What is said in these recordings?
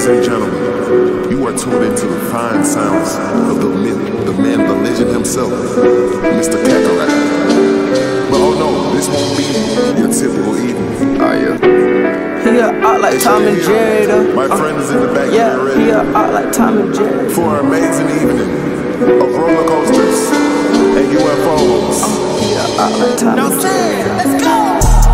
Ladies and gentlemen, you are tuned into the fine sounds of the myth, the man, the legend himself, Mr. Kakarot. But oh no, this won't be your typical evening. Oh yeah. He out like Tom and Jerry though. My friend is in the back yeah, here ready. He out like Tom and Jerry. For an amazing evening of roller coasters and UFOs. He out like Tom and Jerry. Let's go.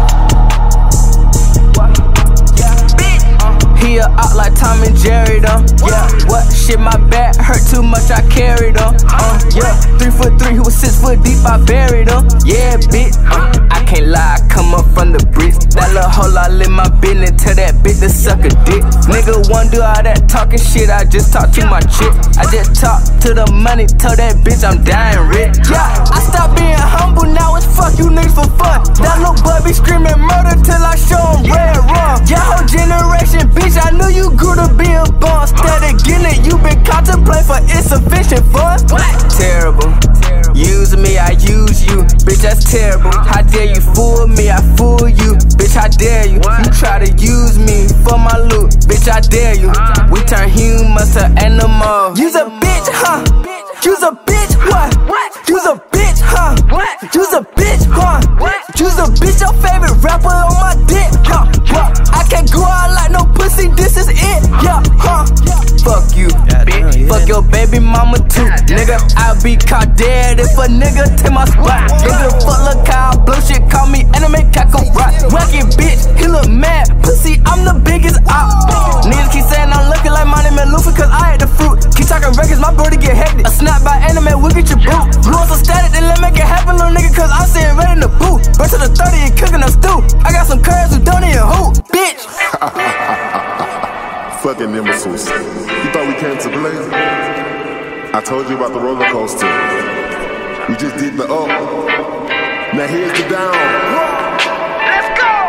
He out like Tom and Jerry though. Yeah, what shit, my back hurt too much, I carried him. Yeah, 3'3", he was 6 foot deep, I buried him. Yeah, bitch, I can't lie, I come up from the bricks. That little hole, I live my business, tell that bitch to suck a dick. Nigga wanna do all that talking shit, I just talk to my chick. I just talk to the money, tell that bitch I'm dying rich. Yeah, I stopped being humble, now it's fuck you niggas for fun. That little boy be screaming murder till I show him red rum. Yeah, whole generation, bitch, I knew you grew to be a bum. Instead of getting it, you been contemplating for insufficient funds. Terrible. Use me, I use you. Bitch, that's terrible. How dare you fool me, I fool you. Bitch, how dare you. You try to use me for my loot. Bitch, I dare you. We turn humans to animals. You's a bitch, huh? You's a bitch, what? You's a bitch, huh? You's a bitch, huh? You's a bitch, your favorite rapper on my dick, huh? I can't go out like no pussy, this is it, yeah, huh? Fuck you, bitch. Fuck your baby mama too. Nigga, I'll be caught dead if a nigga take my spot. Nigga, fuck look how I blow shit, call me anime Kakarot. Wacky bitch, he look mad, pussy, I'm the biggest op. Niggas keep saying I'm looking like my name is Luffy cause I ate the fruit. Keep talking records, my brody get hectic. A snap by anime, we'll get your boot. You want some static, then let's make it happen, little nigga, cause I'm sitting right in the booth. Run to the 30 and cooking a stew. I got some curves who don't even hoop, bitch. Fucking imbeciles. You thought we came to play? I told you about the roller coaster. We just did the up. Now here's the down. Let's go.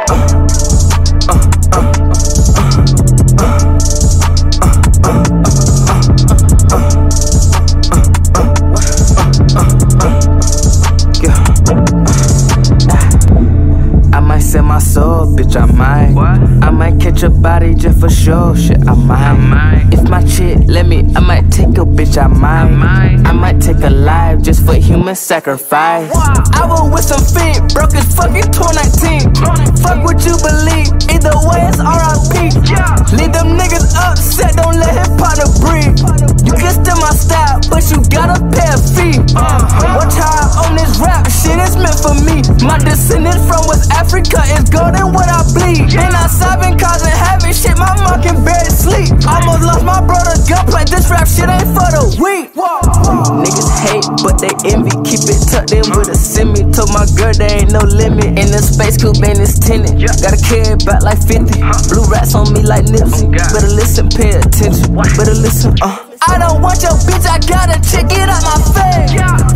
I might sell my soul, bitch, I might. I might catch a body just for sure, shit, I might. If my chick let me, I might take a bitch, I might take a life just for human sacrifice. I was with some feet, broke as fucking 2019. Fuck what you believe, either way it's R.I.P. Leave them niggas upset, don't let his partner breathe. You can steal my style, but you gotta pay a fee. Watch how I own this rap, shit is meant for me. My descendants from West Africa is golden when I bleed. And outside been causing havoc, shit, my mom can barely sleep. Almost lost my brother's gunplay, this rap shit ain't for the weak. Niggas hate, but they envy, keep it tucked in with a semi. Told my girl there ain't no limit, in the space coupe ain't this tinted. Gotta carry it back like 50, blue rats on me like Nipsey. Better listen, pay attention, better listen, I don't want your bitch, I gotta check it out my face.